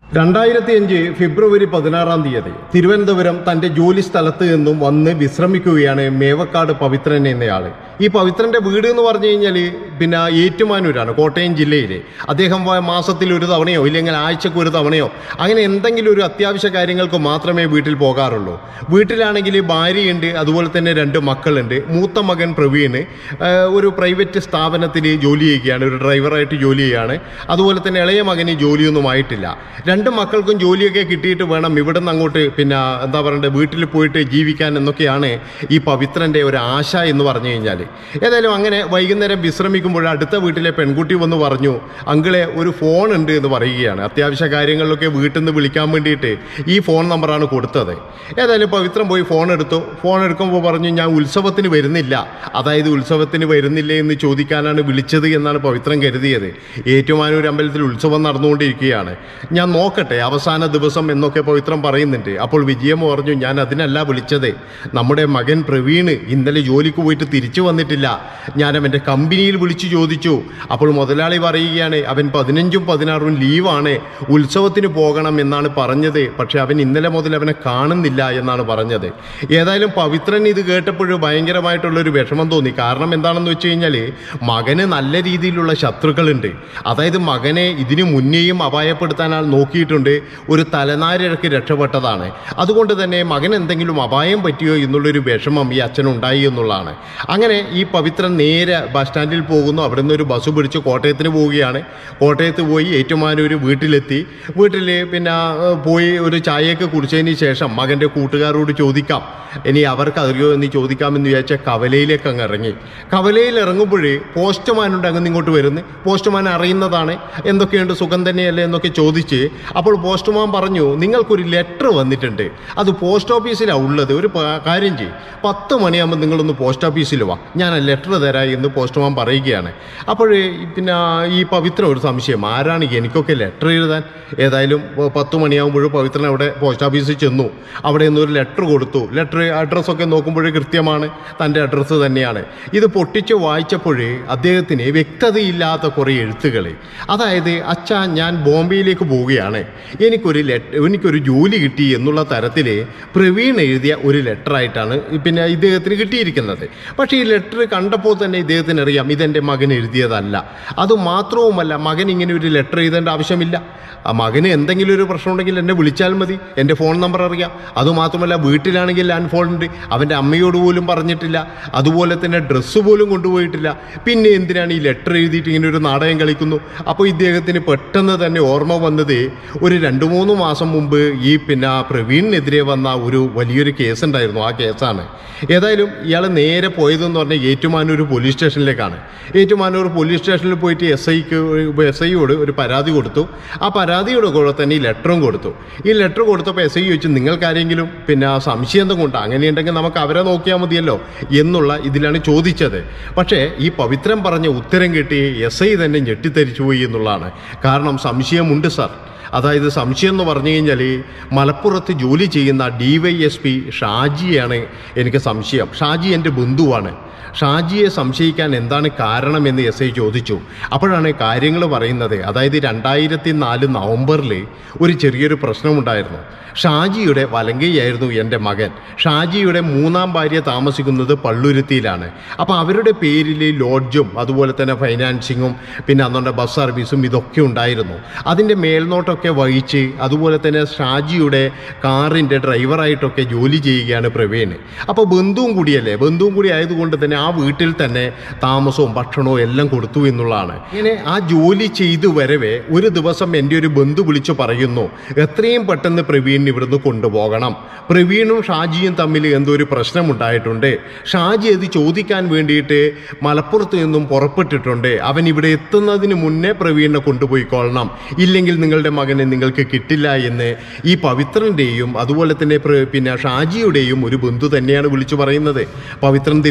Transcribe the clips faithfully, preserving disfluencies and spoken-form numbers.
രണ്ടായിരത്തി അഞ്ച് ഫെബ്രുവരി പതിനാറാം തീയതി തിരുവനന്തപുരം തൻ്റെ ജോലി സ്ഥലത്ത് നിന്നും വന്ന് വിശ്രമിക്കുകയാണ് മേവക്കാട് പവിത്രൻ എന്നയാൾ. ഈ പവിത്രൻ്റെ വീട് എന്ന് പറഞ്ഞു കഴിഞ്ഞാൽ പിന്നെ ഏറ്റുമാനൂരാണ്, കോട്ടയം ജില്ലയിൽ. അദ്ദേഹം മാസത്തിൽ ഒരു തവണയോ ഇല്ലെങ്കിൽ ആഴ്ചക്ക് ഒരു തവണയോ അങ്ങനെ എന്തെങ്കിലും ഒരു അത്യാവശ്യ കാര്യങ്ങൾക്ക് മാത്രമേ വീട്ടിൽ പോകാറുള്ളൂ. വീട്ടിലാണെങ്കിൽ ഭാര്യയുണ്ട്, അതുപോലെ തന്നെ രണ്ട് മക്കളുണ്ട്. മൂത്ത മകൻ പ്രവീണ് ഒരു പ്രൈവറ്റ് സ്ഥാപനത്തിൽ ജോലി ചെയ്യുകയാണ്, ഒരു ഡ്രൈവറായിട്ട് ജോലി ചെയ്യുകയാണ്. അതുപോലെ തന്നെ ഇളയ മകന് ജോലിയൊന്നും ആയിട്ടില്ല. രണ്ട് മക്കൾക്കും ജോലിയൊക്കെ കിട്ടിയിട്ട് വേണം ഇവിടെ നിന്ന് അങ്ങോട്ട് പിന്നെ എന്താ പറയണ്ടത് വീട്ടിൽ പോയിട്ട് ജീവിക്കാൻ എന്നൊക്കെയാണ് ഈ പവിത്രൻ്റെ ഒരു ആശ എന്ന് പറഞ്ഞു കഴിഞ്ഞാൽ. ഏതായാലും അങ്ങനെ വൈകുന്നേരം വിശ്രമിക്കുമ്പോൾ അടുത്ത വീട്ടിലെ പെൺകുട്ടി വന്ന് പറഞ്ഞു, അങ്കിളെ ഒരു ഫോൺ ഉണ്ട് എന്ന് പറയുകയാണ്. അത്യാവശ്യ കാര്യങ്ങളിലൊക്കെ വീട്ടിൽ നിന്ന് വിളിക്കാൻ വേണ്ടിയിട്ട് ഈ ഫോൺ നമ്പറാണ് കൊടുത്തത്. ഏതായാലും പവിത്രൻ പോയി ഫോൺ എടുത്തു. ഫോൺ എടുക്കുമ്പോൾ പറഞ്ഞു, ഞാൻ ഉത്സവത്തിന് വരുന്നില്ല, അതായത് ഉത്സവത്തിന് വരുന്നില്ലേ എന്ന് ചോദിക്കാനാണ് വിളിച്ചത് എന്നാണ് പവിത്രൻ കരുതിയത്. ഏറ്റുമാനൂർ അമ്പലത്തിൽ ഉത്സവം നടന്നുകൊണ്ടിരിക്കുകയാണ്, ഞാൻ നോക്കട്ടെ അവസാന ദിവസം എന്നൊക്കെ പവിത്രൻ പറയുന്നുണ്ട്. അപ്പോൾ വിജയമ്മ പറഞ്ഞു, ഞാൻ അതിനല്ല വിളിച്ചത്, നമ്മുടെ മകൻ പ്രവീണ് ഇന്നലെ ജോലിക്ക് പോയിട്ട് തിരിച്ചു വന്നിട്ടില്ല, ഞാൻ അവൻ്റെ കമ്പനിയിൽ വിളിച്ചു ചോദിച്ചു. അപ്പോൾ മുതലാളി പറയുകയാണ്, അവൻ പതിനഞ്ചും പതിനാറും ലീവാണ്, ഉത്സവത്തിന് പോകണം എന്നാണ് പറഞ്ഞത്, പക്ഷെ അവൻ ഇന്നലെ മുതൽ അവനെ കാണുന്നില്ല എന്നാണ് പറഞ്ഞത്. ഏതായാലും പവിത്രൻ ഇത് കേട്ടപ്പോൾ ഭയങ്കരമായിട്ടുള്ളൊരു വിഷമം തോന്നി. കാരണം എന്താണെന്ന് വെച്ച് കഴിഞ്ഞാൽ മകന് നല്ല രീതിയിലുള്ള ശത്രുക്കളുണ്ട്. അതായത് മകനെ ഇതിനു മുന്നേയും അപായപ്പെടുത്താൻ നോക്കിയിട്ടുണ്ട്, ഒരു തലനാരിഴക്ക് രക്ഷപ്പെട്ടതാണ്. അതുകൊണ്ട് തന്നെ മകൻ എന്തെങ്കിലും അപായം പറ്റിയോ എന്നുള്ളൊരു വിഷമം ഈ അച്ഛനുണ്ടായി എന്നുള്ളതാണ്. അങ്ങനെ ഈ പവിത്രൻ നേരെ ബസ് സ്റ്റാൻഡിൽ പോകുന്നു. അവിടെ നിന്ന് ഒരു ബസ് പിടിച്ച് കോട്ടയത്തിന് പോവുകയാണ്. കോട്ടയത്ത് പോയി ഏറ്റുമാനൂർ വീട്ടിലെത്തി. വീട്ടിൽ പിന്നെ പോയി ഒരു ചായയൊക്കെ കുടിച്ചതിന് ശേഷം മകൻ്റെ കൂട്ടുകാരോട് ചോദിക്കാം, ഇനി അവർക്ക് അറിയോ എന്ന് ചോദിക്കാമെന്ന് വിചാരിച്ച കവലയിലേക്ക് അങ്ങ് ഇറങ്ങി. കവലയിൽ ഇറങ്ങുമ്പോൾ പോസ്റ്റ്മാനുണ്ട് അങ്ങ് ഇങ്ങോട്ട് വരുന്നു. പോസ്റ്റ്മാൻ അറിയുന്നതാണ്, എന്തൊക്കെയുണ്ട് സുഖം തന്നെയല്ലേ എന്നൊക്കെ ചോദിച്ച്. അപ്പോൾ പോസ്റ്റ്മാൻ പറഞ്ഞു, നിങ്ങൾക്കൊരു ലെറ്റർ വന്നിട്ടുണ്ട്, അത് പോസ്റ്റ് ഓഫീസിലാണ് ഉള്ളത്, ഒരു കാര്യം ചെയ്യും, പത്ത് മണിയാകുമ്പോൾ നിങ്ങളൊന്ന് പോസ്റ്റ് ഓഫീസിൽ വാ, ഞാൻ ആ ലെറ്റർ തരാം എന്ന് പോസ്റ്റ്മാൻ പറയുകയാണ്. അപ്പോൾ പിന്നെ ഈ പവിത്രൻ ഒരു സംശയം, ആരാണ് എനിക്കൊക്കെ ലെറ്റർ എഴുതാൻ? ഏതായാലും പത്ത് മണിയാകുമ്പോഴും പവിത്രൻ അവിടെ പോസ്റ്റ് ഓഫീസിൽ ചെന്നു. അവിടെ നിന്ന് ഒരു ലെറ്റർ കൊടുത്തു. ലെറ്റർ അഡ്രസ്സൊക്കെ നോക്കുമ്പോൾ കൃത്യമാണ്, തൻ്റെ അഡ്രസ്സ് തന്നെയാണ്. ഇത് പൊട്ടിച്ച് വായിച്ചപ്പോൾ അദ്ദേഹത്തിന് വ്യക്തതയില്ലാത്ത കുറേ എഴുത്തുകൾ, അതായത് അച്ഛാ ഞാൻ ബോംബെയിലേക്ക് പോവുകയാണ്, എനിക്കൊരു ലെറ്റർ എനിക്കൊരു ജോലി കിട്ടി എന്നുള്ള തരത്തിൽ പ്രവീൺ എഴുതിയ ഒരു ലെറ്ററായിട്ടാണ് പിന്നെ ഇദ്ദേഹത്തിന് കിട്ടിയിരിക്കുന്നത്. പക്ഷേ ഈ ലെറ്റർ കണ്ടപ്പോൾ തന്നെ ഇദ്ദേഹത്തിന് അറിയാം ഇതെൻ്റെ മകൻ എഴുതിയതല്ല. അതുമാത്രവുമല്ല, മകൻ ഇങ്ങനെ ഒരു ലെറ്റർ എഴുതേണ്ട ആവശ്യമില്ല. ആ മകന് എന്തെങ്കിലും ഒരു പ്രശ്നം ഉണ്ടെങ്കിൽ എന്നെ വിളിച്ചാൽ മതി, എൻ്റെ ഫോൺ നമ്പർ അറിയാം. അതുമാത്രമല്ല വീട്ടിലാണെങ്കിൽ ലാൻഡ് ഫോൺ ഉണ്ട്, അവൻ്റെ അമ്മയോട് പോലും പറഞ്ഞിട്ടില്ല, അതുപോലെ തന്നെ ഡ്രസ്സ് പോലും കൊണ്ടുപോയിട്ടില്ല. പിന്നെ എന്തിനാണ് ഈ ലെറ്റർ എഴുതിയിട്ട് ഇങ്ങനെ ഒരു നാടകം കളിക്കുന്നു? അപ്പോൾ ഇദ്ദേഹത്തിന് പെട്ടെന്ന് തന്നെ ഓർമ്മ വന്നത് ഒരു രണ്ട് മൂന്ന് മാസം മുമ്പ് ഈ പിന്നെ പ്രവീണിനെതിരെ വന്ന ഒരു വലിയൊരു കേസുണ്ടായിരുന്നു, ആ കേസാണ്. ഏതായാലും ഇയാൾ നേരെ പോയതെന്ന് പറഞ്ഞാൽ ഏറ്റുമാനൂർ പോലീസ് സ്റ്റേഷനിലേക്കാണ്. ഏറ്റുമാനൂർ പോലീസ് സ്റ്റേഷനിൽ പോയിട്ട് എസ് ഐക്ക് എസ് ഐയോട് ഒരു പരാതി കൊടുത്തു. ആ പരാതിയുടെ കൂടെ തന്നെ ഈ ലെറ്ററും കൊടുത്തു. ഈ ലെറ്റർ കൊടുത്തപ്പോൾ എസ് ഐ ചോദിച്ചു, നിങ്ങൾക്കാരെങ്കിലും പിന്നെ സംശയം എന്തും കൊണ്ടോ, അങ്ങനെയുണ്ടെങ്കിൽ നമുക്ക് അവരെ നോക്കിയാൽ മതിയല്ലോ എന്നുള്ള ഇതിലാണ് ചോദിച്ചത്. പക്ഷേ ഈ പവിത്രൻ പറഞ്ഞ ഉത്തരം കിട്ടി എസ് ഐ തന്നെ ഞെട്ടിത്തരിച്ചു പോയി എന്നുള്ളതാണ്. കാരണം സംശയമുണ്ട് സാർ. അതായത് സംശയം എന്ന് പറഞ്ഞു കഴിഞ്ഞാൽ മലപ്പുറത്ത് ജോലി ചെയ്യുന്ന ഡി വൈ എസ് പി ഷാജിയാണ് എനിക്ക് സംശയം. ഷാജി എൻ്റെ ബന്ധുവാണ്. ഷാജിയെ സംശയിക്കാൻ എന്താണ് കാരണമെന്ന് എസ് ഐ ചോദിച്ചു. അപ്പോഴാണ് കാര്യങ്ങൾ പറയുന്നത്. അതായത് രണ്ടായിരത്തി നാല് നവംബറിൽ ഒരു ചെറിയൊരു പ്രശ്നമുണ്ടായിരുന്നു. ഷാജിയുടെ വലങ്കയായിരുന്നു എൻ്റെ മകൻ. ഷാജിയുടെ മൂന്നാം ഭാര്യ താമസിക്കുന്നത് പള്ളുരുത്തിയിലാണ്. അപ്പോൾ അവരുടെ പേരിൽ ലോഡ്ജും അതുപോലെ തന്നെ ഫൈനാൻസിങ്ങും പിന്നെ അന്നുകൊണ്ട് ബസ് സർവീസും ഇതൊക്കെ ഉണ്ടായിരുന്നു. അതിൻ്റെ മേൽനോട്ടമൊക്കെ വഹിച്ച് അതുപോലെ തന്നെ ഷാജിയുടെ കാറിൻ്റെ ഡ്രൈവറായിട്ടൊക്കെ ജോലി ചെയ്യുകയാണ് പ്രവീൺ. അപ്പോൾ ബന്ധുവും കൂടിയല്ലേ, ബന്ധുവും കൂടി ആയതുകൊണ്ട് തന്നെ ആ വീട്ടിൽ തന്നെ താമസവും ഭക്ഷണവും എല്ലാം കൊടുത്തു എന്നുള്ളതാണ്. ഇങ്ങനെ ആ ജോലി ചെയ്തു വരവേ ഒരു ദിവസം എൻ്റെ ഒരു ബന്ധു വിളിച്ചു പറയുന്നു, എത്രയും പെട്ടെന്ന് പ്രവീൺ ഇവിടുന്ന് കൊണ്ടുപോകണം, പ്രവീണും ഷാജിയും തമ്മിൽ എന്തോ ഒരു പ്രശ്നമുണ്ടായിട്ടുണ്ട്, ഷാജി അത് ചോദിക്കാൻ വേണ്ടിയിട്ട് മലപ്പുറത്ത് നിന്നും പുറപ്പെട്ടിട്ടുണ്ട്, അവൻ ഇവിടെ എത്തുന്നതിന് മുന്നേ പ്രവീണിനെ കൊണ്ടുപോയിക്കൊള്ളണം, ഇല്ലെങ്കിൽ നിങ്ങളുടെ മകനെ നിങ്ങൾക്ക് കിട്ടില്ല എന്ന് ഈ പവിത്രൻ്റെയും അതുപോലെ തന്നെ പിന്നെ ഷാജിയുടെയും ഒരു ബന്ധു തന്നെയാണ് വിളിച്ചു പറയുന്നത്. പവിത്രൻ തിരുവനന്തപുരത്ത്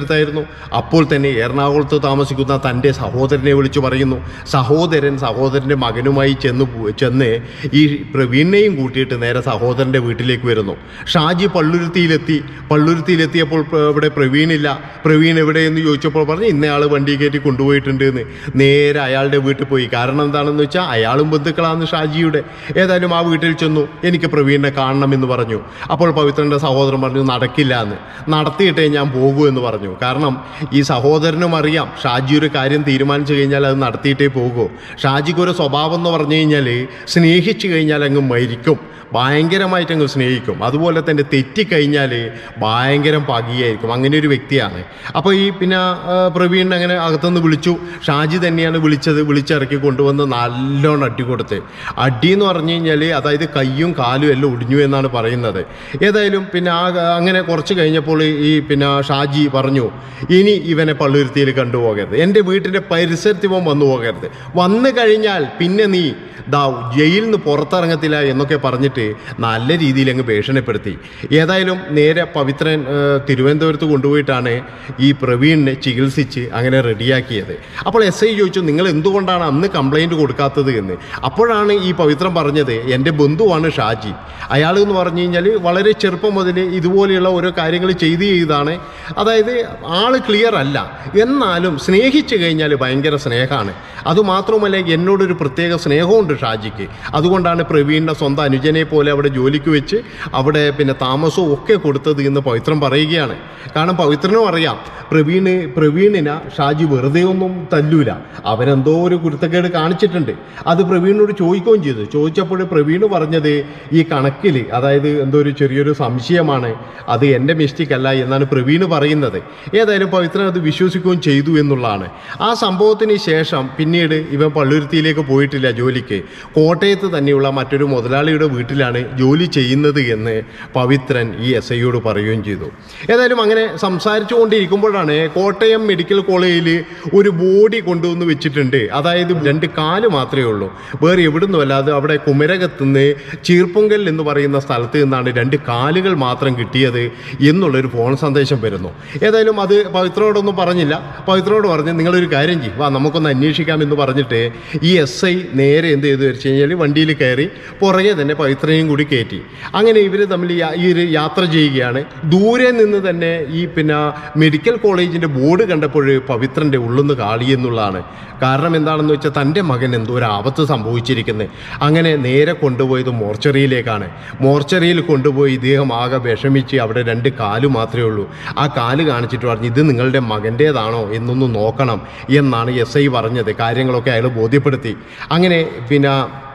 അടുത്തായിരുന്നു. അപ്പോൾ തന്നെ എറണാകുളത്ത് താമസിക്കുന്ന തൻ്റെ സഹോദരനെ വിളിച്ചു പറയുന്നു. സഹോദരൻ സഹോദരൻ്റെ മകനുമായി ചെന്ന് ചെന്ന് ഈ പ്രവീണിനെയും കൂട്ടിയിട്ട് നേരെ സഹോദരൻ്റെ വീട്ടിലേക്ക് വരുന്നു. ഷാജി പള്ളുരുത്തിയിലെത്തി. പള്ളുരുത്തിയിലെത്തിയപ്പോൾ ഇവിടെ പ്രവീണില്ല. പ്രവീൺ എവിടെയെന്ന് ചോദിച്ചപ്പോൾ പറഞ്ഞ് ഇന്നയാൾ വണ്ടി കയറ്റി കൊണ്ടുപോയിട്ടുണ്ട് എന്ന്. നേരെ അയാളുടെ വീട്ടിൽ പോയി. കാരണം എന്താണെന്ന് വെച്ചാൽ അയാളും ബന്ധുക്കളാണ് ഷാജിയുടെ. ഏതായാലും ആ വീട്ടിൽ ചെന്നു. എനിക്ക് പ്രവീണിനെ കാണണമെന്ന് പറഞ്ഞു. അപ്പോൾ പവിത്രൻ്റെ സഹോദരൻ പറഞ്ഞു നടക്കില്ല എന്ന്. നടത്തിയിട്ടേ ഞാൻ പോകൂ എന്ന് പറഞ്ഞു. കാരണം ഈ സഹോദരനും അറിയാം ഷാജി ഒരു കാര്യം തീരുമാനിച്ചു കഴിഞ്ഞാൽ അത് നടത്തിയിട്ടേ പോകൂ. ഷാജിക്ക് ഒരു സ്വഭാവം എന്ന് പറഞ്ഞു കഴിഞ്ഞാൽ സ്നേഹിച്ചു കഴിഞ്ഞാൽ അങ്ങ് മരിക്കും, ഭയങ്കരമായിട്ട് അങ്ങ് സ്നേഹിക്കും. അതുപോലെ തന്നെ തെറ്റിക്കഴിഞ്ഞാൽ ഭയങ്കരം പകിയായിരിക്കും. അങ്ങനെ ഒരു വ്യക്തിയാണ്. അപ്പോൾ ഈ പിന്നെ പ്രവീൺ അങ്ങനെ അകത്തുനിന്ന് വിളിച്ചു. ഷാജി തന്നെയാണ് വിളിച്ചത്. വിളിച്ചിറക്കി കൊണ്ടുവന്ന് നല്ലോണം അടി കൊടുത്ത്. അടി എന്ന് പറഞ്ഞു കഴിഞ്ഞാൽ അതായത് കയ്യും കാലും എല്ലാം ഒടിഞ്ഞു എന്നാണ് പറയുന്നത്. ഏതായാലും പിന്നെ ആ അങ്ങനെ കുറച്ച് കഴിഞ്ഞപ്പോൾ ഈ പിന്നെ ഷാജി പറഞ്ഞു ഇനി ഇവനെ പള്ളുരുത്തിയിൽ കണ്ടുപോകരുത്, എൻ്റെ വീട്ടിൻ്റെ പരിസരത്ത് ഇവൻ വന്നു പോകരുത്, വന്നു കഴിഞ്ഞാൽ പിന്നെ നീ ദാ ജയിലിൽ നിന്ന് പുറത്തിറങ്ങത്തില്ല എന്നൊക്കെ പറഞ്ഞിട്ട് നല്ല രീതിയിൽ അങ്ങ് ഭീഷണിപ്പെടുത്തി. ഏതായാലും നേരെ പവിത്രൻ തിരുവനന്തപുരത്ത് കൊണ്ടുപോയിട്ടാണ് ഈ പ്രവീണിനെ ചികിത്സിച്ച് അങ്ങനെ റെഡിയാക്കിയത്. അപ്പോൾ എസ് ഐ ചോദിച്ചു നിങ്ങൾ എന്തുകൊണ്ടാണ് അന്ന് കംപ്ലൈൻറ്റ് കൊടുക്കാത്തത് എന്ന്. അപ്പോഴാണ് ഈ പവിത്രൻ പറഞ്ഞത് എൻ്റെ ബന്ധുവാണ് ഷാജി. അയാൾ എന്ന് പറഞ്ഞു കഴിഞ്ഞാൽ വളരെ ചെറുപ്പം മുതൽ ഇതുപോലെയുള്ള ഓരോ കാര്യങ്ങൾ ചെയ്ത് ചെയ്താണ്. അതായത് ആൾ ക്ലിയർ അല്ല, എന്നാലും സ്നേഹിച്ചു കഴിഞ്ഞാൽ ഭയങ്കര സ്നേഹമാണ്. അതുമാത്രമല്ല എന്നോടൊരു പ്രത്യേക സ്നേഹമുണ്ട് ഷാജിക്ക്. അതുകൊണ്ടാണ് പ്രവീണിൻ്റെ സ്വന്തം അനുജനെ പോലെ അവിടെ ജോലിക്ക് വെച്ച് അവിടെ പിന്നെ താമസവും ഒക്കെ കൊടുത്തത് എന്ന് പവിത്രൻ പറയുകയാണ്. കാരണം പവിത്രനും അറിയാം പ്രവീണ് പ്രവീണിനെ ഷാജി വെറുതെ ഒന്നും തല്ലൂല, അവരെന്തോ ഒരു കുരുത്തക്കേട് കാണിച്ചിട്ടുണ്ട്. അത് പ്രവീണിനോട് ചോദിക്കുകയും ചെയ്തു. ചോദിച്ചപ്പോൾ പ്രവീണ് പറഞ്ഞത് ഈ കണക്കിൽ അതായത് എന്തോ ഒരു ചെറിയൊരു സംശയമാണ്, അത് എൻ്റെ മിസ്റ്റേക്ക് അല്ല എന്നാണ് പ്രവീണ് പറയുന്നത്. ഏതായാലും പവിത്രൻ അത് വിശ്വസിക്കുകയും ചെയ്തു എന്നുള്ളതാണ്. ആ സംഭവത്തിന് ശേഷം പിന്നീട് ഇവൻ പള്ളുരുത്തിയിലേക്ക് പോയിട്ടില്ല ജോലിക്ക്. കോട്ടയത്ത് തന്നെയുള്ള മറ്റൊരു മുതലാളിയുടെ വീട്ടിലാണ് ജോലി ചെയ്യുന്നത് എന്ന് പവിത്രൻ ഈ എസ് ഐയോട് പറയുകയും ചെയ്തു. ഏതായാലും അങ്ങനെ സംസാരിച്ചു കൊണ്ടിരിക്കുമ്പോഴാണ് കോട്ടയം മെഡിക്കൽ കോളേജിൽ ഒരു ബോഡി കൊണ്ടുവന്ന് വെച്ചിട്ടുണ്ട്. അതായത് രണ്ട് കാല് മാത്രമേ ഉള്ളൂ, വേറെ എവിടുന്നും അല്ലാതെ അവിടെ കുമരകത്തുനിന്ന് ചീർപ്പൊങ്കൽ എന്ന് പറയുന്ന സ്ഥലത്ത് നിന്നാണ് രണ്ട് കാലുകൾ മാത്രം കിട്ടിയത് എന്നുള്ളൊരു ഫോൺ സന്ദേശം വരുന്നു. ഏതായാലും അത് പവിത്രനോടൊന്നും പറഞ്ഞില്ല. പവിത്രനോട് പറഞ്ഞ് നിങ്ങളൊരു കാര്യം ചെയ്യും, വാ നമുക്കൊന്ന് അന്വേഷിക്കാം എന്ന് പറഞ്ഞിട്ട് ഈ എസ് ഐ നേരെ എന്ത് ചെയ്തു വെച്ച് കഴിഞ്ഞാൽ വണ്ടിയിൽ കയറി പുറകെ തന്നെ പവിത്രനെയും കൂടി കയറ്റി. അങ്ങനെ ഇവർ തമ്മിൽ ഈ ഒരു യാത്ര ചെയ്യുകയാണ്. ദൂരെ നിന്ന് തന്നെ ഈ പിന്നെ മെഡിക്കൽ കോളേജിൻ്റെ ബോർഡ് കണ്ടപ്പോൾ പവിത്രൻ്റെ ഉള്ളുന്ന് കാളി എന്നുള്ളതാണ്. കാരണം എന്താണെന്ന് വെച്ചാൽ തൻ്റെ മകൻ എന്തോ ഒരു ആപത്ത് സംഭവിച്ചിരിക്കുന്നത്. അങ്ങനെ നേരെ കൊണ്ടുപോയത് മോർച്ചറിയിലേക്കാണ്. മോർച്ചറിയിൽ കൊണ്ടുപോയി ഇദ്ദേഹം ആകെ വിഷമിച്ച് അവിടെ രണ്ട് കാല് മാത്രമേ ഉള്ളൂ. ആ കാല് കാണിച്ചിട്ട് പറഞ്ഞു ഇത് നിങ്ങളുടെ മകൻ്റേതാണോ എന്നൊന്ന് നോക്കണം എന്നാണ് എസ് ഐ പറഞ്ഞത്. കാര്യങ്ങളൊക്കെ അയാൾ ബോധ്യപ്പെടുത്തി. അങ്ങനെ പിന്നെ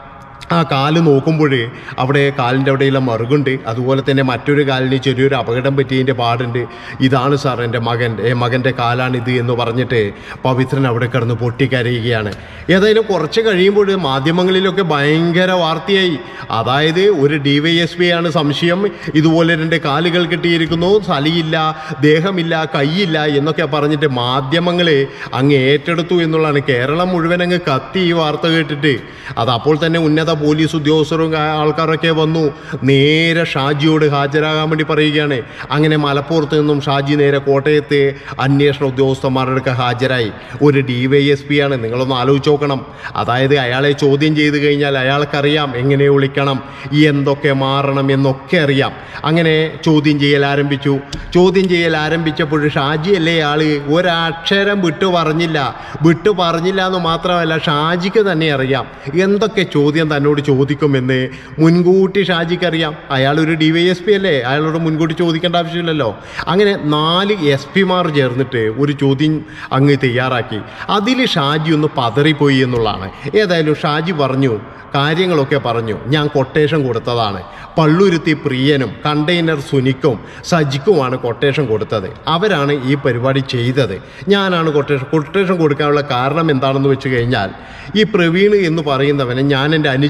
ആ കാല് നോക്കുമ്പോൾ അവിടെ കാലിൻ്റെ അവിടെയുള്ള മറുകുണ്ട്. അതുപോലെ തന്നെ മറ്റൊരു കാലിന് ചെറിയൊരു അപകടം പറ്റിയതിൻ്റെ പാടുണ്ട്. ഇതാണ് സാർ എൻ്റെ മകൻ മകൻ്റെ കാലാണിത് എന്ന് പറഞ്ഞിട്ട് പവിത്രൻ അവിടെ കിടന്ന് പൊട്ടിക്കരയുകയാണ്. ഏതായാലും കുറച്ച് കഴിയുമ്പോൾ മാധ്യമങ്ങളിലൊക്കെ ഭയങ്കര വാർത്തയായി. അതായത് ഒരു ഡി വൈ എസ് പി ആണ് സംശയം, ഇതുപോലെ രണ്ട് കാലുകൾ കിട്ടിയിരിക്കുന്നു, തലയില്ല, ദേഹമില്ല, കൈയില്ല എന്നൊക്കെ പറഞ്ഞിട്ട് മാധ്യമങ്ങൾ അങ്ങ് ഏറ്റെടുത്തു എന്നുള്ളതാണ്. കേരളം മുഴുവൻ അങ്ങ് കത്തി ഈ വാർത്ത കേട്ടിട്ട്. അത് അപ്പോൾ തന്നെ ഉന്നത പോലീസ് ഉദ്യോഗസ്ഥരും ആൾക്കാരൊക്കെ വന്നു നേരെ ഷാജിയോട് ഹാജരാകാൻ വേണ്ടി പറയുകയാണ്. അങ്ങനെ മലപ്പുറത്ത് നിന്നും ഷാജി നേരെ കോട്ടയത്തെ അന്വേഷണ ഉദ്യോഗസ്ഥന്മാരുടെ ഹാജരായി. ഒരു ഡി വൈ എസ് പി ആണ്, നിങ്ങളൊന്ന് ആലോചിച്ച് നോക്കണം. അതായത് അയാളെ ചോദ്യം ചെയ്ത് കഴിഞ്ഞാൽ അയാൾക്കറിയാം എങ്ങനെ വിളിക്കണം, എന്തൊക്കെ മാറണം എന്നൊക്കെ അറിയാം. അങ്ങനെ ചോദ്യം ചെയ്യൽ ആരംഭിച്ചു. ചോദ്യം ചെയ്യൽ ആരംഭിച്ചപ്പോൾ ഷാജി അല്ലേ ആള് ഒരക്ഷരം വിട്ടു പറഞ്ഞില്ല. വിട്ടു പറഞ്ഞില്ല എന്ന് മാത്രമല്ല ഷാജിക്ക് തന്നെ അറിയാം എന്തൊക്കെ ചോദ്യം തന്നോട് ചോദിക്കുമെന്ന് മുൻകൂട്ടി ഷാജിക്കറിയാം. അയാളൊരു ഡി വൈ എസ് പി അല്ലേ, അയാളോട് മുൻകൂട്ടി ചോദിക്കേണ്ട ആവശ്യമില്ലല്ലോ. അങ്ങനെ നാല് എസ് പിമാർ ചേർന്നിട്ട് ഒരു ചോദ്യം അങ്ങ് തയ്യാറാക്കി. അതിൽ ഷാജി ഒന്ന് പതറിപ്പോയി എന്നുള്ളതാണ്. ഏതായാലും ഷാജി പറഞ്ഞു, കാര്യങ്ങളൊക്കെ പറഞ്ഞു. ഞാൻ കൊട്ടേഷൻ കൊടുത്തതാണ്. പള്ളുരുത്തി പ്രിയനും കണ്ടെയ്നർ സുനിക്കും സജിക്കുമാണ് കൊട്ടേഷൻ കൊടുത്തത്. അവരാണ് ഈ പരിപാടി ചെയ്തത്. ഞാനാണ് കൊട്ടേഷൻ കൊട്ടേഷൻ കൊടുക്കാനുള്ള കാരണം എന്താണെന്ന് വെച്ച് കഴിഞ്ഞാൽ ഈ പ്രവീൺ എന്ന് പറയുന്നവനെ ഞാൻ എൻ്റെ അനുജ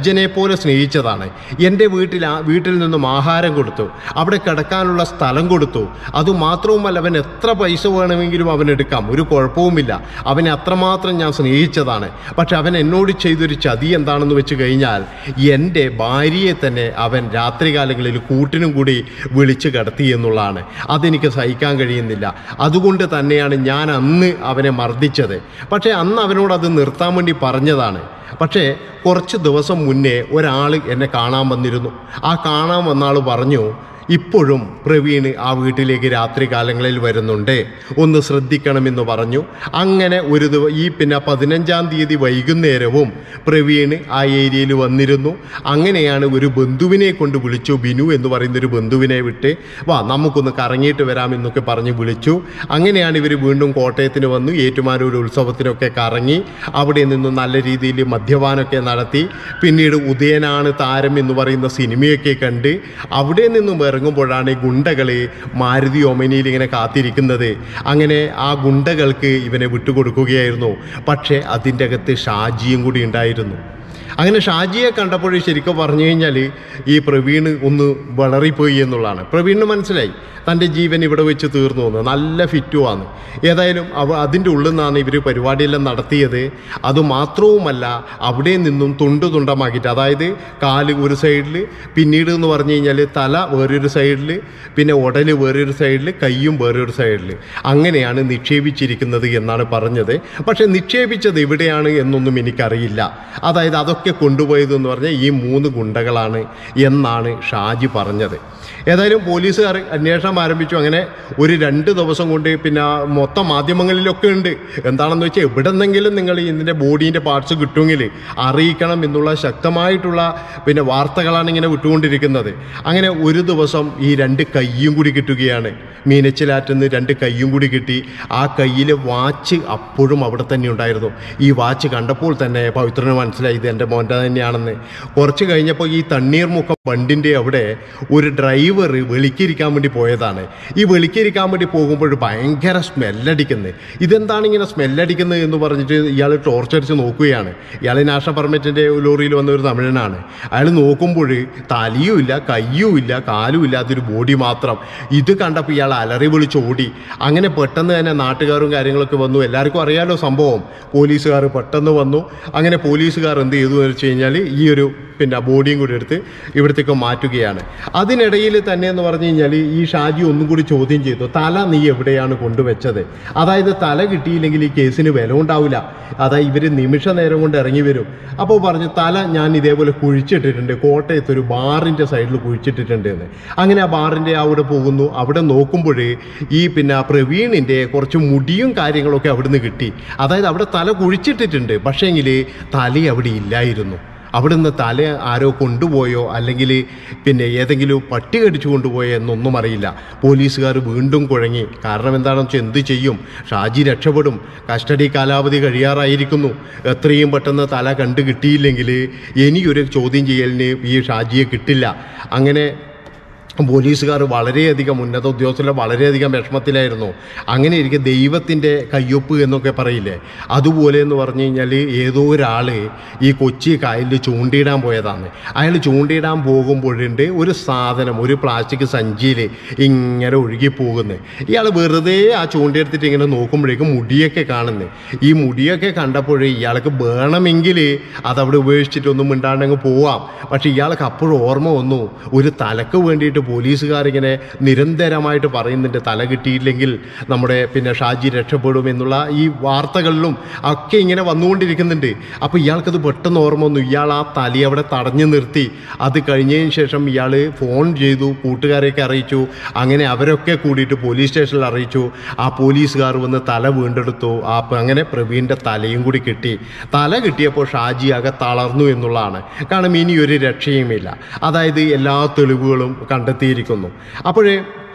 അനുജനെ പോലെ സ്നേഹിച്ചതാണ്. എൻ്റെ വീട്ടിൽ ആ വീട്ടിൽ നിന്നും ആഹാരം കൊടുത്തു, അവിടെ കിടക്കാനുള്ള സ്ഥലം കൊടുത്തു. അതുമാത്രവുമല്ല, അവൻ എത്ര പൈസ വേണമെങ്കിലും അവൻ എടുക്കാം, ഒരു കുഴപ്പവുമില്ല. അവനെ അത്രമാത്രം ഞാൻ സ്നേഹിച്ചതാണ്. പക്ഷെ അവൻ എന്നോട് ചെയ്തൊരു ചതി എന്താണെന്ന് വെച്ച് കഴിഞ്ഞാൽ, എൻ്റെ ഭാര്യയെ തന്നെ അവൻ രാത്രികാലങ്ങളിൽ കൂട്ടിനും കൂടി വിളിച്ച് കിടത്തി എന്നുള്ളതാണ്. അതെനിക്ക് സഹിക്കാൻ കഴിയുന്നില്ല. അതുകൊണ്ട് തന്നെയാണ് ഞാൻ അന്ന് അവനെ മർദ്ദിച്ചത്. പക്ഷേ അന്ന് അവനോട് അത് നിർത്താൻ വേണ്ടി പറഞ്ഞതാണ്. പക്ഷേ കുറച്ച് ദിവസം മുന്നേ ഒരാൾ എന്നെ കാണാൻ വന്നിരുന്നു. ആ കാണാൻ വന്ന ആൾ പറഞ്ഞു, ഇപ്പോഴും പ്രവീൺ ആ വീട്ടിലേക്ക് രാത്രി കാലങ്ങളിൽ വരുന്നുണ്ട്, ഒന്ന് ശ്രദ്ധിക്കണമെന്ന് പറഞ്ഞു. അങ്ങനെ ഒരു ദിവ ഈ പിന്നെ പതിനഞ്ചാം തീയതി വൈകുന്നേരവും പ്രവീൺ ആ ഏരിയയിൽ വന്നിരുന്നു. അങ്ങനെയാണ് ഒരു ബന്ധുവിനെ കൊണ്ട് വിളിച്ചു, ബിനു എന്ന് പറയുന്നൊരു ബന്ധുവിനെ വിട്ട് വാ നമുക്കൊന്ന് കറങ്ങിയിട്ട് വരാമെന്നൊക്കെ പറഞ്ഞ് വിളിച്ചു. അങ്ങനെയാണ് ഇവർ വീണ്ടും കോട്ടയത്തിന് വന്നു. ഏറ്റുമാനൂർ ഉത്സവത്തിനൊക്കെ കറങ്ങി അവിടെ നിന്ന് നല്ല രീതിയിൽ മദ്യപാനമൊക്കെ നടത്തി. പിന്നീട് ഉദയനാണ് താരം എന്ന് പറയുന്ന സിനിമയൊക്കെ കണ്ട് അവിടെ നിന്നും ഇറങ്ങുമ്പോഴാണ് ഈ ഗുണ്ടകൾ മാരുതി ഒമനിയിൽ ഇങ്ങനെ കാത്തിരിക്കുന്നത്. അങ്ങനെ ആ ഗുണ്ടകൾക്ക് ഇവനെ വിട്ടുകൊടുക്കുകയായിരുന്നു. പക്ഷേ അതിൻ്റെ അകത്ത് ഷാജിയും കൂടി ഉണ്ടായിരുന്നു. അങ്ങനെ ഷാജിയെ കണ്ടപ്പോൾ ശരിക്കും പറഞ്ഞു കഴിഞ്ഞാൽ ഈ പ്രവീൺ ഒന്ന് വളറിപ്പോയി എന്നുള്ളതാണ്. പ്രവീണിന് മനസ്സിലായി തൻ്റെ ജീവൻ ഇവിടെ വെച്ച് തീർന്നു എന്ന്. നല്ല ഫിറ്റുമാണ്. ഏതായാലും അവ അതിൻ്റെ ഉള്ളിൽ നിന്നാണ് ഇവർ പരിപാടിയെല്ലാം നടത്തിയത്. അതുമാത്രവുമല്ല, അവിടെ നിന്നും തുണ്ടു തുണ്ടമാക്കിയിട്ട്, അതായത് കാല് ഒരു സൈഡിൽ, പിന്നീട് എന്ന് പറഞ്ഞു കഴിഞ്ഞാൽ തല വേറൊരു സൈഡിൽ, പിന്നെ ഉടൽ വേറൊരു സൈഡിൽ, കയ്യും വേറൊരു സൈഡിൽ, അങ്ങനെയാണ് നിക്ഷേപിച്ചിരിക്കുന്നത് എന്നാണ് പറഞ്ഞത്. പക്ഷേ നിക്ഷേപിച്ചത് എവിടെയാണ് എന്നൊന്നും എനിക്കറിയില്ല. അതായത് അതൊക്കെ കൊണ്ടുപോയതെന്ന് പറഞ്ഞാൽ ഈ മൂന്ന് ഗുണ്ടകളാണ് എന്നാണ് ഷാജി പറഞ്ഞത്. ഏതായാലും പോലീസുകാർ അന്വേഷണം ആരംഭിച്ചു. അങ്ങനെ ഒരു രണ്ട് ദിവസം കൊണ്ട് പിന്നെ മൊത്തം മാധ്യമങ്ങളിലൊക്കെ ഉണ്ട്. എന്താണെന്ന് വെച്ചാൽ എവിടെന്നെങ്കിലും നിങ്ങൾ ഇതിൻ്റെ ബോഡീൻ്റെ പാർട്സ് കിട്ടുമെങ്കിൽ അറിയിക്കണം എന്നുള്ള ശക്തമായിട്ടുള്ള പിന്നെ വാർത്തകളാണ് ഇങ്ങനെ വിട്ടുകൊണ്ടിരിക്കുന്നത്. അങ്ങനെ ഒരു ദിവസം ഈ രണ്ട് കയ്യും കൂടി കിട്ടുകയാണ്. മീനച്ചിലാറ്റുനിന്ന് രണ്ട് കയ്യും കൂടി കിട്ടി. ആ കയ്യിൽ വാച്ച് അപ്പോഴും അവിടെ തന്നെ ഉണ്ടായിരുന്നു. ഈ വാച്ച് കണ്ടപ്പോൾ തന്നെ പവിത്രന് മനസ്സിലായി ഇത് എൻ്റെ മോൻ്റെ തന്നെയാണെന്ന്. കുറച്ച് കഴിഞ്ഞപ്പോൾ ഈ തണ്ണീർമുക്കം വണ്ടിൻ്റെ അവിടെ ഒരു ഡ്രൈവർ വെളിക്കിരിക്കാൻ വേണ്ടി പോയതാണ്. ഈ വെളിക്കിരിക്കാൻ വേണ്ടി പോകുമ്പോൾ ഭയങ്കര സ്മെല്ലടിക്കുന്നത്. ഇതെന്താണ് ഇങ്ങനെ സ്മെല്ലടിക്കുന്നത് എന്ന് പറഞ്ഞിട്ട് ഇയാൾ ടോർച്ചടിച്ച് നോക്കുകയാണ്. ഇയാൾ നാഷണൽ പെർമിറ്റിൻ്റെ ലോറിയിൽ വന്ന ഒരു തമിഴനാണ്. അയാൾ നോക്കുമ്പോൾ തലയും ഇല്ല, കയ്യും ഇല്ല, കാലും ഇല്ലാത്തൊരു ബോഡി മാത്രം. ഇത് കണ്ടപ്പോൾ ഇയാൾ അലറി വിളിച്ച് ഓടി. അങ്ങനെ പെട്ടെന്ന് തന്നെ നാട്ടുകാരും കാര്യങ്ങളൊക്കെ വന്നു. എല്ലാവർക്കും അറിയാലോ സംഭവം. പോലീസുകാർ പെട്ടെന്ന് വന്നു. അങ്ങനെ പോലീസുകാർ എന്ത് ചെയ്തു എന്ന് വെച്ച് കഴിഞ്ഞാൽ ഈ ഒരു പിന്നെ ബോഡിയും കൂടി എടുത്ത് ഇവിടത്തേക്ക് മാറ്റുകയാണ്. അതിനിടയിൽ തന്നെ എന്ന് പറഞ്ഞു കഴിഞ്ഞാൽ ഈ ഷാജി ഒന്നും കൂടി ചോദ്യം ചെയ്തു, തല നീ എവിടെയാണ് കൊണ്ടുവച്ചത്? അതായത് തല കിട്ടിയില്ലെങ്കിൽ ഈ കേസിന് വില ഉണ്ടാവില്ല. അതായത് ഇവർ നിമിഷ നേരം കൊണ്ട് ഇറങ്ങി വരും. അപ്പോൾ പറഞ്ഞു, തല ഞാൻ ഇതേപോലെ കുഴിച്ചിട്ടിട്ടുണ്ട്, കോട്ടയത്ത് ഒരു ബാറിൻ്റെ സൈഡിൽ കുഴിച്ചിട്ടിട്ടുണ്ട് എന്ന്. അങ്ങനെ ആ ബാറിൻ്റെ അവിടെ പോകുന്നു. അവിടെ നോക്കുമ്പോൾ ഈ പിന്നെ പ്രവീണിൻ്റെ കുറച്ച് മുടിയും കാര്യങ്ങളൊക്കെ അവിടുന്ന് കിട്ടി. അതായത് അവിടെ തല കുഴിച്ചിട്ടിട്ടുണ്ട്, പക്ഷേങ്കിൽ തല അവിടെ ഇല്ലായിരുന്നു. അവിടുന്ന് തല ആരോ കൊണ്ടുപോയോ അല്ലെങ്കിൽ പിന്നെ ഏതെങ്കിലും പട്ടി കടിച്ചു കൊണ്ടുപോയോ എന്നൊന്നും അറിയില്ല. പോലീസുകാർ വീണ്ടും കുഴങ്ങി. കാരണം എന്താണെന്ന് വെച്ചാൽ എന്ത് ചെയ്യും? ഷാജി രക്ഷപ്പെടും, കസ്റ്റഡി കാലാവധി കഴിയാറായിരിക്കുന്നു. എത്രയും പെട്ടെന്ന് തല കണ്ടു കിട്ടിയില്ലെങ്കിൽ ഇനിയൊരു ചോദ്യം ചെയ്യലിന് ഈ ഷാജിയെ കിട്ടില്ല. അങ്ങനെ പോലീസുകാർ വളരെയധികം ഉന്നത ഉദ്യോഗസ്ഥർ വളരെയധികം വിഷമത്തിലായിരുന്നു. അങ്ങനെ ഇരിക്കെ ദൈവത്തിൻ്റെ കയ്യൊപ്പ് എന്നൊക്കെ പറയില്ലേ, അതുപോലെ എന്ന് പറഞ്ഞു കഴിഞ്ഞാൽ ഏതോ ഒരാൾ ഈ കൊച്ചി കായലിൽ ചൂണ്ടിയിടാൻ പോയതാണ്. അയാൾ ചൂണ്ടിയിടാൻ പോകുമ്പോഴുണ്ട് ഒരു സാധനം, ഒരു പ്ലാസ്റ്റിക് സഞ്ചിയിൽ ഇങ്ങനെ ഒഴുകിപ്പോകുന്നത്. ഇയാൾ വെറുതെ ആ ചൂണ്ടിയെടുത്തിട്ട് ഇങ്ങനെ നോക്കുമ്പോഴേക്കും മുടിയൊക്കെ കാണുന്നത്. ഈ മുടിയൊക്കെ കണ്ടപ്പോഴേ ഇയാൾക്ക് വേണമെങ്കിൽ അതവിടെ ഉപേക്ഷിച്ചിട്ടൊന്നും മിണ്ടാണ്ടങ്ങ് പോവാം. പക്ഷെ ഇയാൾക്ക് അപ്പോഴും ഓർമ്മ വന്നു, ഒരു തലക്ക് വേണ്ടിയിട്ട് പോലീസുകാരിങ്ങനെ നിരന്തരമായിട്ട് പറയുന്നുണ്ട്, തല കിട്ടിയില്ലെങ്കിൽ നമ്മുടെ പിന്നെ ഷാജി രക്ഷപ്പെടും എന്നുള്ള ഈ വാർത്തകളിലും ഒക്കെ ഇങ്ങനെ വന്നുകൊണ്ടിരിക്കുന്നുണ്ട്. അപ്പോൾ ഇയാൾക്കത് പെട്ടെന്ന് ഓർമ്മ വന്നു. ഇയാൾ ആ തലി അവിടെ തടഞ്ഞു നിർത്തി. അത് കഴിഞ്ഞതിന് ശേഷം ഇയാൾ ഫോൺ ചെയ്തു, കൂട്ടുകാരെയൊക്കെ അറിയിച്ചു. അങ്ങനെ അവരൊക്കെ കൂടിയിട്ട് പോലീസ് സ്റ്റേഷനിൽ അറിയിച്ചു. ആ പോലീസുകാർ വന്ന് തല വീണ്ടെടുത്തു. ആ അങ്ങനെ പ്രവീണിൻ്റെ തലയും കൂടി കിട്ടി. തല കിട്ടിയപ്പോൾ ഷാജി ആകെ തളർന്നു എന്നുള്ളതാണ്. കാരണം ഇനി ഒരു രക്ഷയുമില്ല. അതായത് എല്ലാ തെളിവുകളും കണ്ടെത്തിയിരിക്കുന്നു. അപ്പോഴേ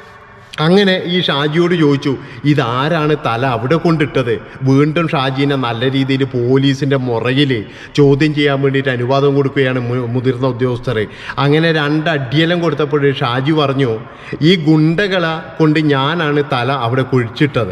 അങ്ങനെ ഈ ഷാജിയോട് ചോദിച്ചു, ഇതാരാണ് തല അവിടെ കൊണ്ടിട്ടത്? വീണ്ടും ഷാജീനെ നല്ല രീതിയിൽ പോലീസിൻ്റെ മുറയിൽ ചോദ്യം ചെയ്യാൻ വേണ്ടിയിട്ട് അനുവാദം കൊടുക്കുകയാണ് മുതിർന്ന ഉദ്യോഗസ്ഥർ. അങ്ങനെ രണ്ടടിയെല്ലാം കൊടുത്തപ്പോൾ ഷാജി പറഞ്ഞു, ഈ ഗുണ്ടകളെ കൊണ്ട് ഞാനാണ് തല അവിടെ കുഴിച്ചിട്ടത്.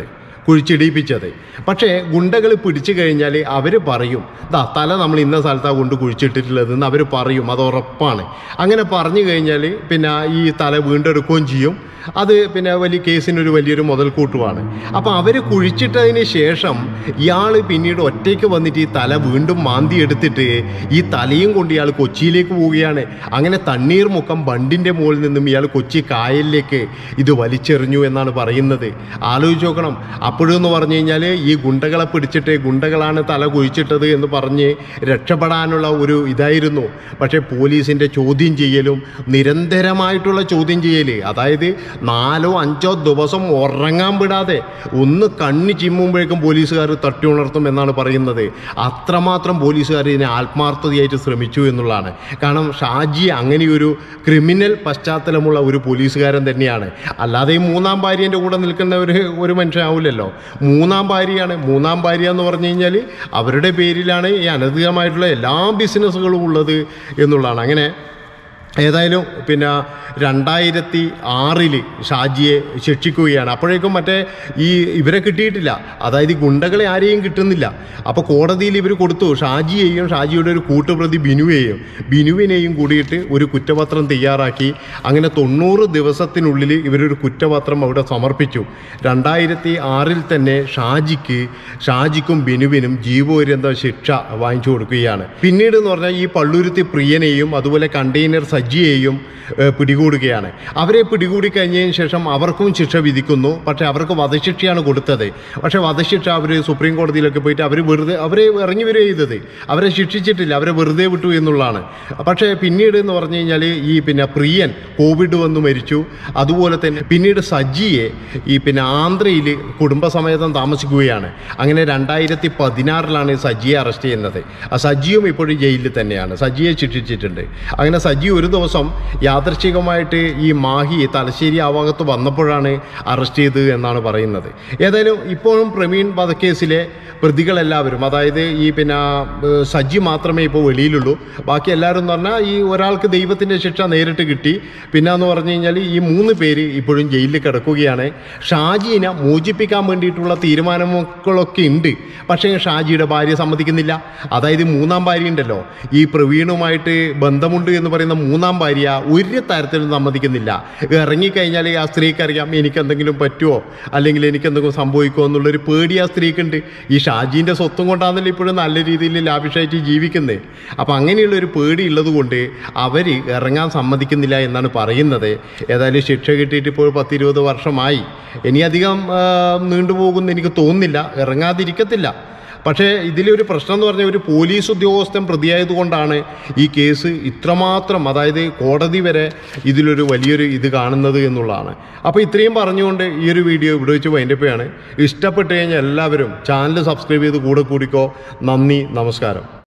കുഴിച്ചിടിപ്പിച്ചത്. പക്ഷേ ഗുണ്ടകൾ പിടിച്ചു കഴിഞ്ഞാൽ അവർ പറയും ദാ തല നമ്മൾ ഇന്ന സ്ഥലത്താണ് കൊണ്ട് കുഴിച്ചിട്ടിട്ടുള്ളതെന്ന് അവർ പറയും, അത് ഉറപ്പാണ്. അങ്ങനെ പറഞ്ഞു കഴിഞ്ഞാൽ പിന്നെ ഈ തല വീണ്ടെടുക്കുകയും ചെയ്യും. അത് പിന്നെ വലിയ കേസിനൊരു വലിയൊരു മുതൽക്കൂട്ടുമാണ്. അപ്പോൾ അവർ കുഴിച്ചിട്ടതിന് ശേഷം ഇയാൾ പിന്നീട് ഒറ്റയ്ക്ക് വന്നിട്ട് ഈ തല വീണ്ടും മാന്തി എടുത്തിട്ട് ഈ തലയും കൊണ്ട് ഇയാൾ കൊച്ചിയിലേക്ക് പോവുകയാണ്. അങ്ങനെ തണ്ണീർമുക്കം ബണ്ടിൻ്റെ മുകളിൽ നിന്നും ഇയാൾ കൊച്ചി കായലിലേക്ക് ഇത് വലിച്ചെറിഞ്ഞു എന്നാണ് പറയുന്നത്. ആലോചിച്ച് നോക്കണം. അപ്പോഴെന്ന് പറഞ്ഞു കഴിഞ്ഞാൽ ഈ ഗുണ്ടകളെ പിടിച്ചിട്ട് ഗുണ്ടകളാണ് തല കുഴിച്ചിട്ടത് എന്ന് പറഞ്ഞ് രക്ഷപ്പെടാനുള്ള ഒരു ഇതായിരുന്നു. പക്ഷേ പോലീസിൻ്റെ ചോദ്യം ചെയ്യലും നിരന്തരമായിട്ടുള്ള ചോദ്യം ചെയ്യൽ, അതായത് നാലോ അഞ്ചോ ദിവസം ഉറങ്ങാൻ വിടാതെ ഒന്ന് കണ്ണി ചിമ്മുമ്പോഴേക്കും പോലീസുകാർ തട്ടി ഉണർത്തും എന്നാണ് പറയുന്നത്. അത്രമാത്രം പോലീസുകാർ ഇതിനെ ആത്മാർത്ഥതയായിട്ട് ശ്രമിച്ചു എന്നുള്ളതാണ്. കാരണം ഷാജി അങ്ങനെയൊരു ക്രിമിനൽ പശ്ചാത്തലമുള്ള ഒരു പോലീസുകാരൻ തന്നെയാണ്. അല്ലാതെ ഈ മൂന്നാം ഭാര്യേൻ്റെ കൂടെ നിൽക്കുന്ന ഒരു ഒരു മനുഷ്യനാവില്ലല്ലോ. മൂന്നാം ഭാര്യയാണ്. മൂന്നാം ഭാര്യ എന്ന് പറഞ്ഞു കഴിഞ്ഞാൽ അവരുടെ പേരിലാണ് ഈ അനധികൃതമായിട്ടുള്ള എല്ലാ ബിസിനസ്സുകളും ഉള്ളത് എന്നുള്ളതാണ്. അങ്ങനെ ഏതായാലും പിന്നെ രണ്ടായിരത്തി ആറില് ഷാജിയെ ശിക്ഷിക്കുകയാണ്. അപ്പോഴേക്കും മറ്റേ ഈ ഇവരെ കിട്ടിയിട്ടില്ല, അതായത് ഗുണ്ടകളെ ആരെയും കിട്ടുന്നില്ല. അപ്പോൾ കോടതിയിൽ ഇവർ കൊടുത്തു ഷാജിയെയും ഷാജിയുടെ ഒരു കൂട്ടുപ്രതി ബിനുവേയും ബിനുവിനെയും കൂടിയിട്ട് ഒരു കുറ്റപത്രം തയ്യാറാക്കി. അങ്ങനെ തൊണ്ണൂറ് ദിവസത്തിനുള്ളിൽ ഇവരൊരു കുറ്റപത്രം അവിടെ സമർപ്പിച്ചു. രണ്ടായിരത്തി ആറിൽ തന്നെ ഷാജിക്ക് ഷാജിക്കും ബിനുവിനും ജീവപര്യന്ത ശിക്ഷ വാങ്ങിച്ചു കൊടുക്കുകയാണ്. പിന്നീട് എന്ന് പറഞ്ഞാൽ ഈ പള്ളുരുത്തി പ്രിയനെയും അതുപോലെ കണ്ടെയ്നർ സജ്ജിയെയും പിടികൂടുകയാണ്. അവരെ പിടികൂടി കഴിഞ്ഞതിന് ശേഷം അവർക്കും ശിക്ഷ വിധിക്കുന്നു. പക്ഷേ അവർക്ക് വധശിക്ഷയാണ് കൊടുത്തത്. പക്ഷേ വധശിക്ഷ അവർ സുപ്രീം കോടതിയിലൊക്കെ പോയിട്ട് അവർ വെറുതെ അവരെ ഇറങ്ങി വരിക ചെയ്തത്. അവരെ ശിക്ഷിച്ചിട്ടില്ല, അവരെ വെറുതെ വിട്ടു എന്നുള്ളതാണ്. പക്ഷേ പിന്നീട് എന്ന് പറഞ്ഞു കഴിഞ്ഞാൽ ഈ പിന്നെ പ്രിയൻ കോവിഡ് വന്ന് മരിച്ചു. അതുപോലെ തന്നെ പിന്നീട് സജ്ജിയെ ഈ പിന്നെ ആന്ധ്രയിൽ കുടുംബസമേതം താമസിക്കുകയാണ്. അങ്ങനെ രണ്ടായിരത്തി പതിനാറിലാണ് സജ്ജിയെ അറസ്റ്റ് ചെയ്യുന്നത്. ആ സജ്ജിയും ഇപ്പോഴും ജയിലിൽ തന്നെയാണ്. സജ്ജിയെ ശിക്ഷിച്ചിട്ടുണ്ട്. അങ്ങനെ സജ്ജി ഒരു ദിവസം യാദൃച്ഛികമായിട്ട് ഈ മാഹി തലശ്ശേരി ആ ഭാഗത്ത് വന്നപ്പോഴാണ് അറസ്റ്റ് ചെയ്തത് എന്നാണ് പറയുന്നത്. ഏതായാലും ഇപ്പോഴും പ്രവീൺ വധക്കേസിലെ പ്രതികളെല്ലാവരും, അതായത് ഈ പിന്നെ സജ്ജി മാത്രമേ ഇപ്പോൾ വെളിയിലുള്ളൂ. ബാക്കി എല്ലാവരും എന്ന് പറഞ്ഞാൽ ഈ ഒരാൾക്ക് ദൈവത്തിൻ്റെ ശിക്ഷ നേരിട്ട് കിട്ടി. പിന്നെ എന്ന് പറഞ്ഞു കഴിഞ്ഞാൽ ഈ മൂന്ന് പേര് ഇപ്പോഴും ജയിലിൽ കിടക്കുകയാണ്. ഷാജിനെ മോചിപ്പിക്കാൻ വേണ്ടിയിട്ടുള്ള തീരുമാനങ്ങളൊക്കെ ഉണ്ട്. പക്ഷേ ഷാജിയുടെ ഭാര്യ സമ്മതിക്കുന്നില്ല. അതായത് മൂന്നാം ഭാര്യ ഉണ്ടല്ലോ, ഈ പ്രവീണുമായിട്ട് ബന്ധമുണ്ട് എന്ന് പറയുന്ന മൂന്നാം ഭാര്യ ഒരു തരത്തിലും സമ്മതിക്കുന്നില്ല. ഇറങ്ങിക്കഴിഞ്ഞാൽ ആ സ്ത്രീക്ക് അറിയാം എനിക്കെന്തെങ്കിലും പറ്റുമോ അല്ലെങ്കിൽ എനിക്കെന്തെങ്കിലും സംഭവിക്കുമോ എന്നുള്ളൊരു പേടി ആ സ്ത്രീക്കുണ്ട്. ഈ ഷാജീൻ്റെ സ്വത്തും കൊണ്ടാണല്ലോ ഇപ്പോഴും നല്ല രീതിയിൽ ലാവിഷായിട്ട് ജീവിക്കുന്നത്. അപ്പം അങ്ങനെയുള്ളൊരു പേടി ഉള്ളത് കൊണ്ട് അവർ ഇറങ്ങാൻ സമ്മതിക്കുന്നില്ല എന്നാണ് പറയുന്നത്. ഏതായാലും ശിക്ഷ കിട്ടിയിട്ട് ഇപ്പോൾ പത്തിരുപത് വർഷമായി. ഇനി അധികം നീണ്ടുപോകുമെന്ന് എനിക്ക് തോന്നുന്നില്ല. ഇറങ്ങാതിരിക്കത്തില്ല. പക്ഷേ ഇതിലൊരു പ്രശ്നം എന്ന് പറഞ്ഞാൽ ഒരു പോലീസ് ഉദ്യോഗസ്ഥൻ പ്രതിയായതുകൊണ്ടാണ് ഈ കേസ് ഇത്രമാത്രം, അതായത് കോടതി വരെ ഇതിലൊരു വലിയൊരു ഇത് കാണുന്നത് എന്നുള്ളതാണ്. അപ്പോൾ ഇത്രയും പറഞ്ഞുകൊണ്ട് ഈ ഒരു വീഡിയോ ഇവിടെ വെച്ച് വൈൻഡപ്പ് ആണ്. ഇഷ്ടപ്പെട്ട് കഴിഞ്ഞാൽ എല്ലാവരും ചാനൽ സബ്സ്ക്രൈബ് ചെയ്ത് കൂടെ കൂടിക്കോ. നന്ദി, നമസ്കാരം.